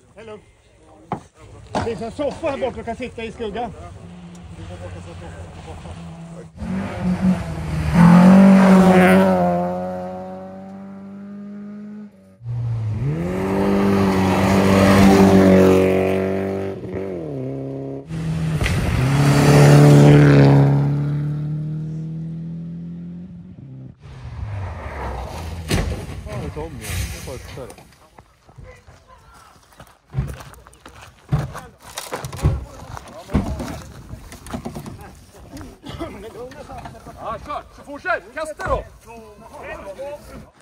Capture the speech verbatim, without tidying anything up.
Hello. Det finns en soffa här borta och kan sitta i skugga. Tom, ja. Ja, kör. Så fortsätt. Kasta då.